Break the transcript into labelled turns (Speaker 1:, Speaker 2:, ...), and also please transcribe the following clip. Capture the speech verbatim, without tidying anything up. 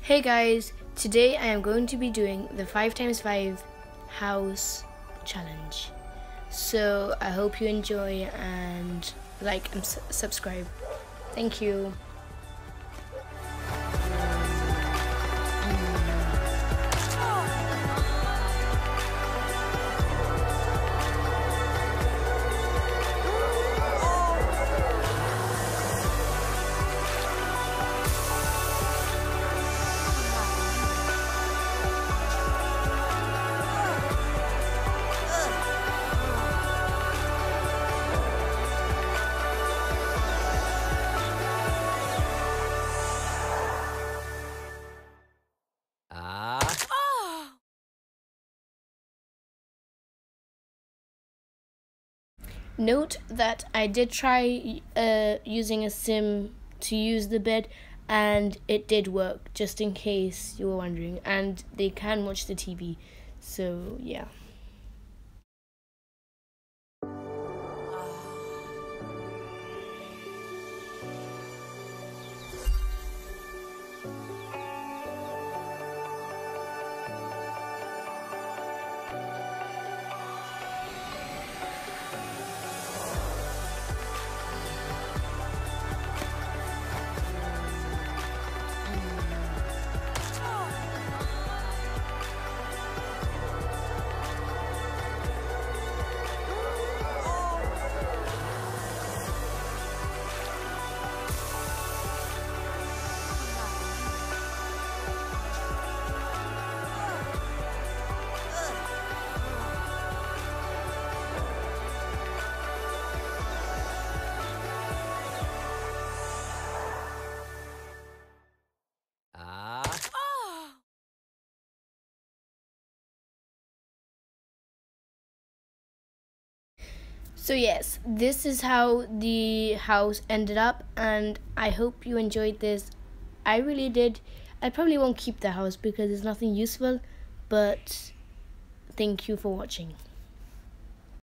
Speaker 1: Hey guys, today I am going to be doing the five times five house challenge. So I hope you enjoy and like and subscribe. Thank you. Note that I did try uh, using a sim to use the bed and it did work, just in case you were wondering, and they can watch the T V, so yeah. So yes, this is how the house ended up, and I hope you enjoyed this. I really did. I probably won't keep the house because it's nothing useful, but thank you for watching.